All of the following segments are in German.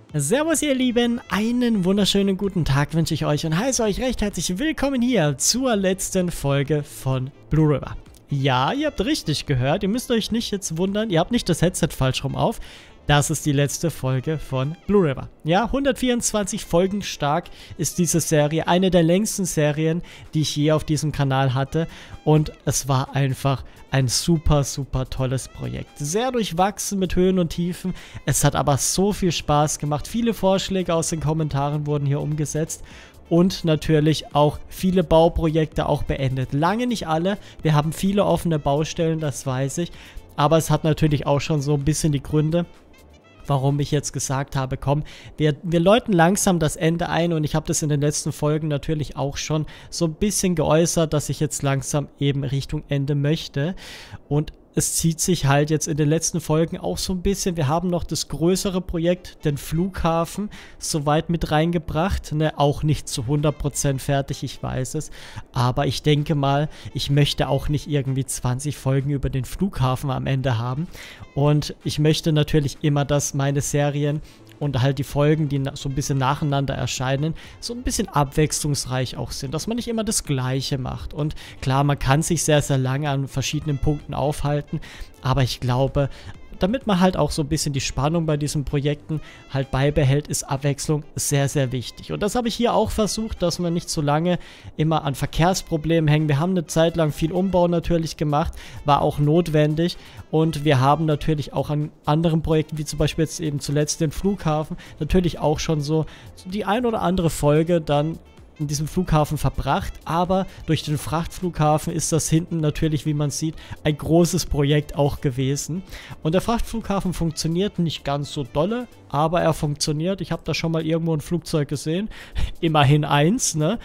Servus ihr Lieben, einen wunderschönen guten Tag wünsche ich euch und heiße euch recht herzlich willkommen hier zur letzten Folge von Blue River. Ja, ihr habt richtig gehört, ihr müsst euch nicht jetzt wundern, ihr habt nicht das Headset falsch rum auf. Das ist die letzte Folge von Blue River. Ja, 124 Folgen stark ist diese Serie, eine der längsten Serien, die ich je auf diesem Kanal hatte. Und es war einfach ein super, super tolles Projekt. Sehr durchwachsen mit Höhen und Tiefen. Es hat aber so viel Spaß gemacht. Viele Vorschläge aus den Kommentaren wurden hier umgesetzt. Und natürlich auch viele Bauprojekte auch beendet. Lange nicht alle. Wir haben viele offene Baustellen, das weiß ich. Aber es hat natürlich auch schon so ein bisschen die Gründe, warum ich jetzt gesagt habe, komm, wir läuten langsam das Ende ein, und ich habe das in den letzten Folgen natürlich auch schon so ein bisschen geäußert, dass ich jetzt langsam eben Richtung Ende möchte, und es zieht sich halt jetzt in den letzten Folgen auch so ein bisschen. Wir haben noch das größere Projekt, den Flughafen, soweit mit reingebracht. Ne, auch nicht zu 100% fertig, ich weiß es. Aber ich denke mal, ich möchte auch nicht irgendwie 20 Folgen über den Flughafen am Ende haben. Und ich möchte natürlich immer, dass meine Serien und halt die Folgen, die so ein bisschen nacheinander erscheinen, so ein bisschen abwechslungsreich auch sind, dass man nicht immer das Gleiche macht. Und klar, man kann sich sehr, sehr lange an verschiedenen Punkten aufhalten, aber ich glaube, damit man halt auch so ein bisschen die Spannung bei diesen Projekten halt beibehält, ist Abwechslung sehr, sehr wichtig. Und das habe ich hier auch versucht, dass wir nicht so lange immer an Verkehrsproblemen hängen. Wir haben eine Zeit lang viel Umbau natürlich gemacht, war auch notwendig. Und wir haben natürlich auch an anderen Projekten, wie zum Beispiel jetzt eben zuletzt den Flughafen, natürlich auch schon so die ein oder andere Folge dann in diesem Flughafen verbracht, aber durch den Frachtflughafen ist das hinten natürlich, wie man sieht, ein großes Projekt auch gewesen. Und der Frachtflughafen funktioniert nicht ganz so dolle, aber er funktioniert. Ich habe da schon mal irgendwo ein Flugzeug gesehen, immerhin eins, ne?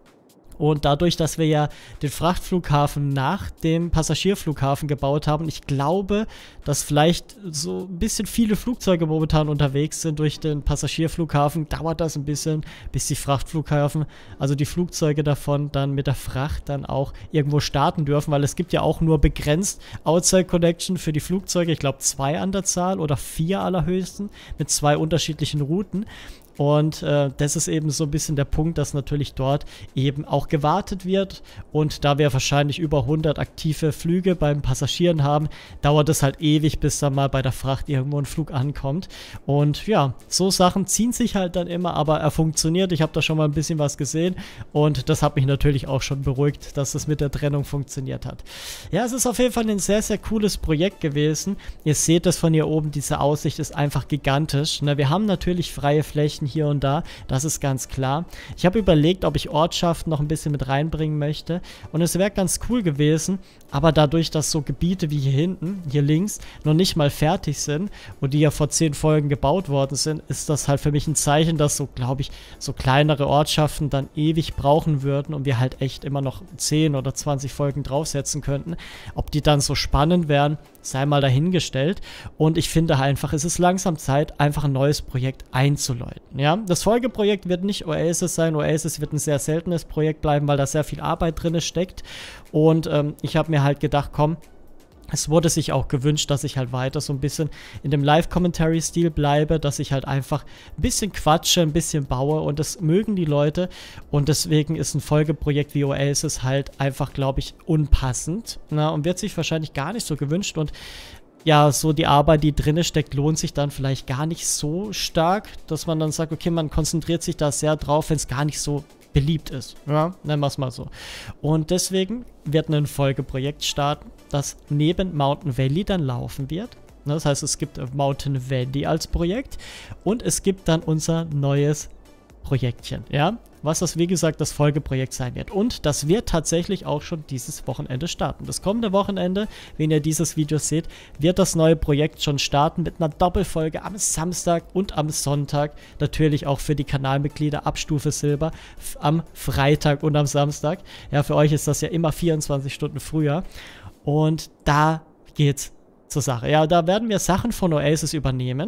Und dadurch, dass wir ja den Frachtflughafen nach dem Passagierflughafen gebaut haben, ich glaube, dass vielleicht so ein bisschen viele Flugzeuge momentan unterwegs sind durch den Passagierflughafen, dauert das ein bisschen, bis die Frachtflughafen, also die Flugzeuge davon dann mit der Fracht dann auch irgendwo starten dürfen, weil es gibt ja auch nur begrenzt Outside Connection für die Flugzeuge, ich glaube 2 an der Zahl oder 4 allerhöchsten, mit 2 unterschiedlichen Routen. Und das ist eben so ein bisschen der Punkt, dass natürlich dort eben auch gewartet wird, und da wir wahrscheinlich über 100 aktive Flüge beim Passagieren haben, dauert es halt ewig, bis dann mal bei der Fracht irgendwo ein Flug ankommt. Und ja, so Sachen ziehen sich halt dann immer, aber er funktioniert. Ich habe da schon mal ein bisschen was gesehen, und das hat mich natürlich auch schon beruhigt, dass es mit der Trennung funktioniert hat. Ja, es ist auf jeden Fall ein sehr, sehr cooles Projekt gewesen. Ihr seht das von hier oben, diese Aussicht ist einfach gigantisch. Ne, wir haben natürlich freie Flächen hier und da, das ist ganz klar. Ich habe überlegt, ob ich Ortschaften noch ein bisschen mit reinbringen möchte, und es wäre ganz cool gewesen, aber dadurch, dass so Gebiete wie hier hinten, hier links, noch nicht mal fertig sind und die ja vor 10 Folgen gebaut worden sind, ist das halt für mich ein Zeichen, dass so, glaube ich, so kleinere Ortschaften dann ewig brauchen würden und wir halt echt immer noch 10 oder 20 Folgen draufsetzen könnten. Ob die dann so spannend wären, sei mal dahingestellt, und ich finde einfach, es ist langsam Zeit, einfach ein neues Projekt einzuläuten. Ja, das Folgeprojekt wird nicht Oasis sein. Oasis wird ein sehr seltenes Projekt bleiben, weil da sehr viel Arbeit drin steckt, und ich habe mir halt gedacht, komm, es wurde sich auch gewünscht, dass ich halt weiter so ein bisschen in dem Live-Commentary-Stil bleibe, dass ich halt einfach ein bisschen quatsche, ein bisschen baue, und das mögen die Leute, und deswegen ist ein Folgeprojekt wie Oasis halt einfach, glaube ich, unpassend, na, und wird sich wahrscheinlich gar nicht so gewünscht, und ja, so die Arbeit, die drinne steckt, lohnt sich dann vielleicht gar nicht so stark, dass man dann sagt, okay, man konzentriert sich da sehr drauf, wenn es gar nicht so beliebt ist. Ja, nennen wir es mal so. Und deswegen wird ein Folgeprojekt starten, das neben Mountain Valley dann laufen wird. Das heißt, es gibt Mountain Valley als Projekt, und es gibt dann unser neues Projektchen, ja, was das, wie gesagt, das Folgeprojekt sein wird. Und das wird tatsächlich auch schon dieses Wochenende starten. Das kommende Wochenende, wenn ihr dieses Video seht, wird das neue Projekt schon starten mit einer Doppelfolge am Samstag und am Sonntag. Natürlich auch für die Kanalmitglieder ab Stufe Silber am Freitag und am Samstag. Ja, für euch ist das ja immer 24 Stunden früher. Und da geht's zur Sache. Ja, da werden wir Sachen von Oasis übernehmen.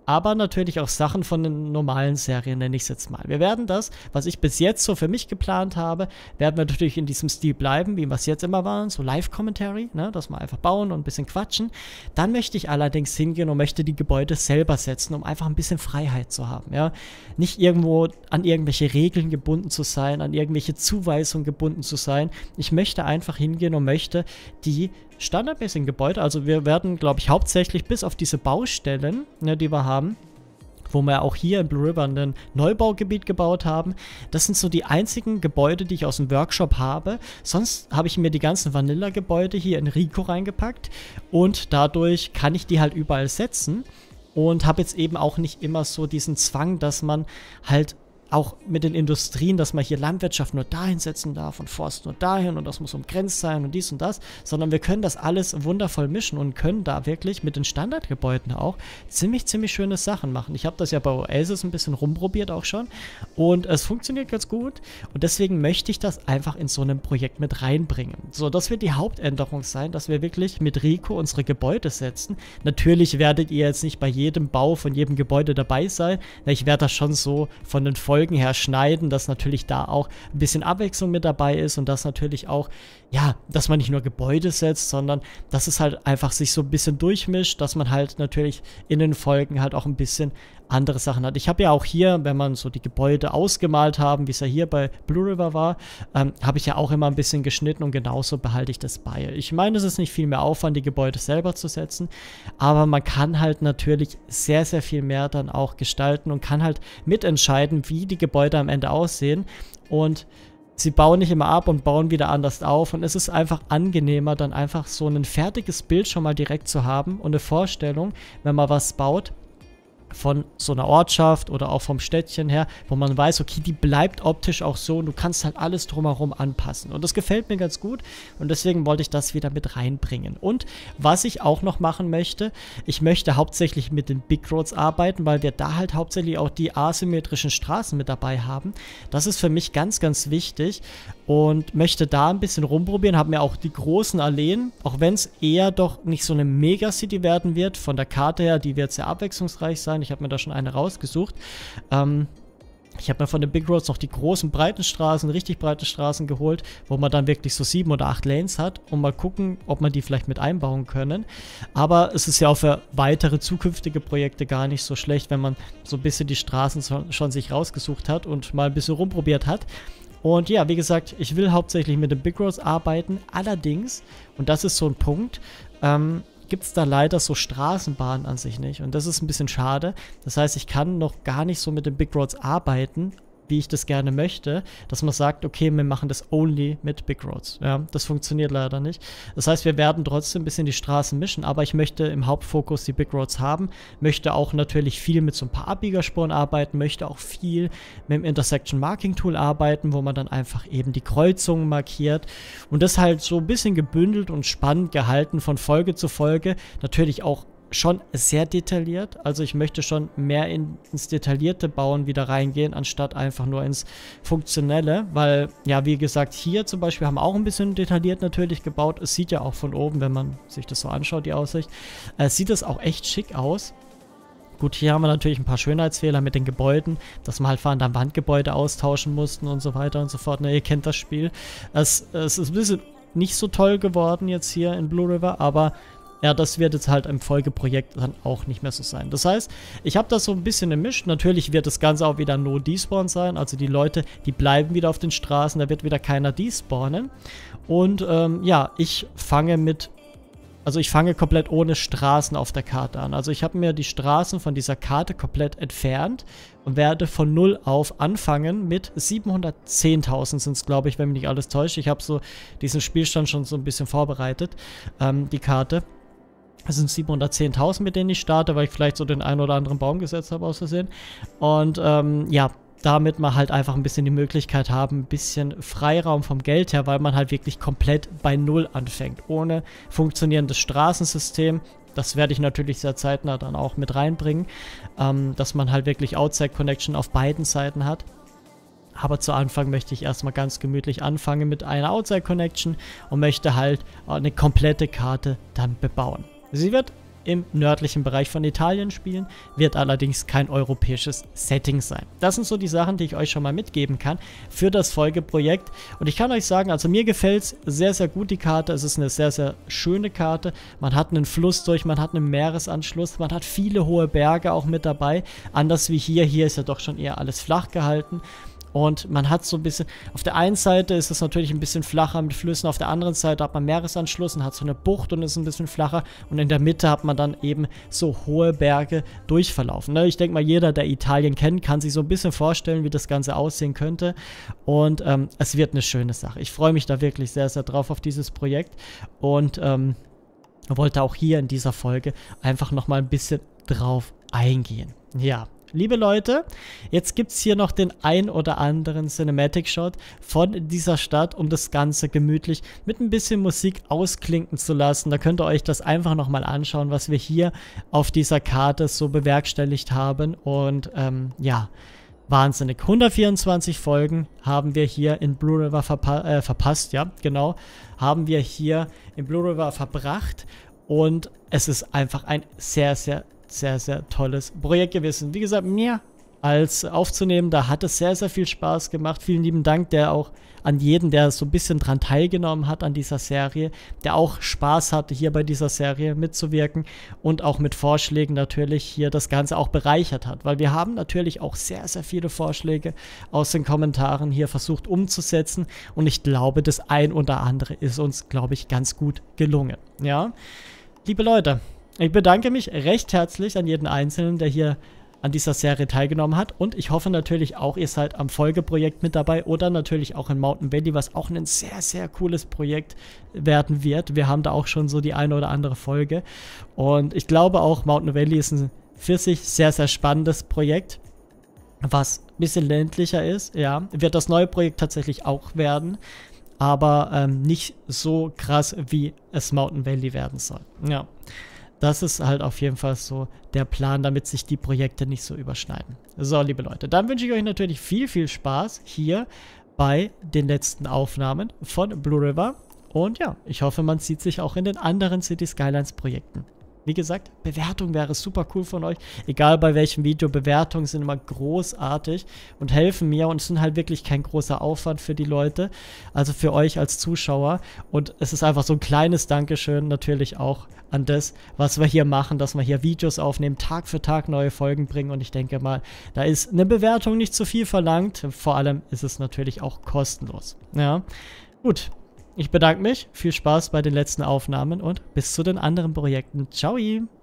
aber natürlich auch Sachen von den normalen Serien, nenne ich es jetzt mal. Wir werden das, was ich bis jetzt so für mich geplant habe, werden wir natürlich in diesem Stil bleiben, wie wir es jetzt immer waren, so Live-Commentary, ne, dass wir einfach bauen und ein bisschen quatschen. Dann möchte ich allerdings hingehen und möchte die Gebäude selber setzen, um einfach ein bisschen Freiheit zu haben, ja. Nicht irgendwo an irgendwelche Regeln gebunden zu sein, an irgendwelche Zuweisungen gebunden zu sein. Ich möchte einfach hingehen und möchte die standardmäßigen Gebäude, also wir werden, glaube ich, hauptsächlich bis auf diese Baustellen, ne, die wir haben, wo wir auch hier in Blue River ein Neubaugebiet gebaut haben. Das sind so die einzigen Gebäude, die ich aus dem Workshop habe. Sonst habe ich mir die ganzen Vanilla-Gebäude hier in Rico reingepackt und dadurch kann ich die halt überall setzen und habe jetzt eben auch nicht immer so diesen Zwang, dass man halt auch mit den Industrien, dass man hier Landwirtschaft nur dahin setzen darf und Forst nur dahin und das muss umgrenzt sein und dies und das, sondern wir können das alles wundervoll mischen und können da wirklich mit den Standardgebäuden auch ziemlich schöne Sachen machen. Ich habe das ja bei Oasis ein bisschen rumprobiert auch schon und es funktioniert ganz gut und deswegen möchte ich das einfach in so einem Projekt mit reinbringen. So, das wird die Hauptänderung sein, dass wir wirklich mit Rico unsere Gebäude setzen. Natürlich werdet ihr jetzt nicht bei jedem Bau von jedem Gebäude dabei sein, ich werde das schon so von den Folgen her schneiden, dass natürlich da auch ein bisschen Abwechslung mit dabei ist und dass natürlich auch, ja, dass man nicht nur Gebäude setzt, sondern dass es halt einfach sich so ein bisschen durchmischt, dass man halt natürlich in den Folgen halt auch ein bisschen andere Sachen hat. Ich habe ja auch hier, wenn man so die Gebäude ausgemalt haben, wie es ja hier bei Blue River war, habe ich ja auch immer ein bisschen geschnitten und genauso behalte ich das bei. Ich meine, es ist nicht viel mehr Aufwand, die Gebäude selber zu setzen, aber man kann halt natürlich sehr viel mehr dann auch gestalten und kann halt mitentscheiden, wie die Gebäude am Ende aussehen und sie bauen nicht immer ab und bauen wieder anders auf und es ist einfach angenehmer, dann einfach so ein fertiges Bild schon mal direkt zu haben und eine Vorstellung, wenn man was baut, von so einer Ortschaft oder auch vom Städtchen her, wo man weiß, okay, die bleibt optisch auch so und du kannst halt alles drumherum anpassen. Und das gefällt mir ganz gut und deswegen wollte ich das wieder mit reinbringen. Und was ich auch noch machen möchte, ich möchte hauptsächlich mit den Big Roads arbeiten, weil wir da halt hauptsächlich auch die asymmetrischen Straßen mit dabei haben. Das ist für mich ganz wichtig und möchte da ein bisschen rumprobieren, habe mir auch die großen Alleen, auch wenn es eher doch nicht so eine Megacity werden wird, von der Karte her, die wird sehr abwechslungsreich sein. Ich habe mir da schon eine rausgesucht. Ich habe mir von den Big Roads noch die großen, breiten Straßen, richtig breite Straßen geholt, wo man dann wirklich so 7 oder 8 Lanes hat und mal gucken, ob man die vielleicht mit einbauen können. Aber es ist ja auch für weitere zukünftige Projekte gar nicht so schlecht, wenn man so ein bisschen die Straßen schon sich rausgesucht hat und mal ein bisschen rumprobiert hat. Und ja, wie gesagt, ich will hauptsächlich mit den Big Roads arbeiten. Allerdings, und das ist so ein Punkt, gibt es da leider so Straßenbahnen an sich nicht. Und das ist ein bisschen schade. Das heißt, ich kann noch gar nicht so mit den Big Roads arbeiten, wie ich das gerne möchte, dass man sagt, okay, wir machen das only mit Big Roads. Ja, das funktioniert leider nicht. Das heißt, wir werden trotzdem ein bisschen die Straßen mischen, aber ich möchte im Hauptfokus die Big Roads haben, möchte auch natürlich viel mit so ein paar Abbiegerspuren arbeiten, möchte auch viel mit dem Intersection Marking Tool arbeiten, wo man dann einfach eben die Kreuzungen markiert und das halt so ein bisschen gebündelt und spannend gehalten von Folge zu Folge, natürlich auch schon sehr detailliert, also ich möchte schon mehr ins detaillierte Bauen wieder reingehen, anstatt einfach nur ins Funktionelle, weil, ja, wie gesagt, hier zum Beispiel haben wir auch ein bisschen detailliert natürlich gebaut, es sieht ja auch von oben, wenn man sich das so anschaut, die Aussicht, sieht es auch echt schick aus. Gut, hier haben wir natürlich ein paar Schönheitsfehler mit den Gebäuden, dass wir halt vor allem Wandgebäude austauschen mussten und so weiter und so fort, ne, ihr kennt das Spiel. Es ist ein bisschen nicht so toll geworden jetzt hier in Blue River, aber ja, das wird jetzt halt im Folgeprojekt dann auch nicht mehr so sein. Das heißt, ich habe das so ein bisschen gemischt. Natürlich wird das Ganze auch wieder No-Despawn sein. Also die Leute, die bleiben wieder auf den Straßen. Da wird wieder keiner despawnen. Und ja, ich fange komplett ohne Straßen auf der Karte an. Also ich habe mir die Straßen von dieser Karte komplett entfernt und werde von 0 auf anfangen mit 710.000 sind es, glaube ich, wenn mich nicht alles täuscht. Ich habe so diesen Spielstand schon so ein bisschen vorbereitet, die Karte. Es sind 710.000, mit denen ich starte, weil ich vielleicht so den einen oder anderen Baum gesetzt habe, aus Versehen. Und ja, damit man halt einfach ein bisschen die Möglichkeit haben, ein bisschen Freiraum vom Geld her, weil man halt wirklich komplett bei 0 anfängt, ohne funktionierendes Straßensystem. Das werde ich natürlich sehr zeitnah dann auch mit reinbringen, dass man halt wirklich Outside Connection auf beiden Seiten hat. Aber zu Anfang möchte ich erstmal ganz gemütlich anfangen mit einer Outside Connection und möchte halt eine komplette Karte dann bebauen. Sie wird im nördlichen Bereich von Italien spielen, wird allerdings kein europäisches Setting sein. Das sind so die Sachen, die ich euch schon mal mitgeben kann für das Folgeprojekt. Und ich kann euch sagen, also mir gefällt es sehr, sehr gut, die Karte. Es ist eine sehr, sehr schöne Karte. Man hat einen Fluss durch, man hat einen Meeresanschluss, man hat viele hohe Berge auch mit dabei. Anders wie hier. Hier ist ja doch schon eher alles flach gehalten. Und man hat so ein bisschen, auf der einen Seite ist es natürlich ein bisschen flacher mit Flüssen, auf der anderen Seite hat man Meeresanschluss und hat so eine Bucht und ist ein bisschen flacher. Und in der Mitte hat man dann eben so hohe Berge durchverlaufen. Ne? Ich denke mal, jeder, der Italien kennt, kann sich so ein bisschen vorstellen, wie das Ganze aussehen könnte. Und es wird eine schöne Sache. Ich freue mich da wirklich sehr, sehr drauf auf dieses Projekt. Und wollte auch hier in dieser Folge einfach nochmal ein bisschen drauf eingehen. Ja. Liebe Leute, jetzt gibt es hier noch den ein oder anderen Cinematic-Shot von dieser Stadt, um das Ganze gemütlich mit ein bisschen Musik ausklinken zu lassen. Da könnt ihr euch das einfach nochmal anschauen, was wir hier auf dieser Karte so bewerkstelligt haben. Und ja, wahnsinnig. 124 Folgen haben wir hier in Blue River verpasst, ja, genau, haben wir hier in Blue River verbracht. Und es ist einfach ein sehr, sehr tolles Projekt gewesen. Wie gesagt, mir als aufzunehmen, da hat es sehr, sehr viel Spaß gemacht. Vielen lieben Dank an jeden, der so ein bisschen dran teilgenommen hat an dieser Serie, der auch Spaß hatte, hier bei dieser Serie mitzuwirken und auch mit Vorschlägen natürlich hier das Ganze auch bereichert hat. Weil wir haben natürlich auch sehr, sehr viele Vorschläge aus den Kommentaren hier versucht umzusetzen und ich glaube, das ein oder andere ist uns, glaube ich, ganz gut gelungen. Ja, liebe Leute, ich bedanke mich recht herzlich an jeden Einzelnen, der hier an dieser Serie teilgenommen hat. Und ich hoffe natürlich auch, ihr seid am Folgeprojekt mit dabei oder natürlich auch in Mountain Valley, was auch ein sehr, sehr cooles Projekt werden wird. Wir haben da auch schon so die eine oder andere Folge. Und ich glaube auch, Mountain Valley ist ein für sich sehr, sehr spannendes Projekt, was ein bisschen ländlicher ist. Ja, wird das neue Projekt tatsächlich auch werden. Aber nicht so krass, wie es Mountain Valley werden soll. Ja. Das ist halt auf jeden Fall so der Plan, damit sich die Projekte nicht so überschneiden. So, liebe Leute, dann wünsche ich euch natürlich viel, viel Spaß hier bei den letzten Aufnahmen von Blue River. Und ja, ich hoffe, man sieht sich auch in den anderen City Skylines Projekten. Wie gesagt, Bewertung wäre super cool von euch. Egal bei welchem Video, Bewertungen sind immer großartig und helfen mir und es sind halt wirklich kein großer Aufwand für die Leute, also für euch als Zuschauer. Und es ist einfach so ein kleines Dankeschön natürlich auch an das, was wir hier machen, dass wir hier Videos aufnehmen, Tag für Tag neue Folgen bringen und ich denke mal, da ist eine Bewertung nicht zu viel verlangt. Vor allem ist es natürlich auch kostenlos. Ja, gut. Ich bedanke mich, viel Spaß bei den letzten Aufnahmen und bis zu den anderen Projekten. Ciao!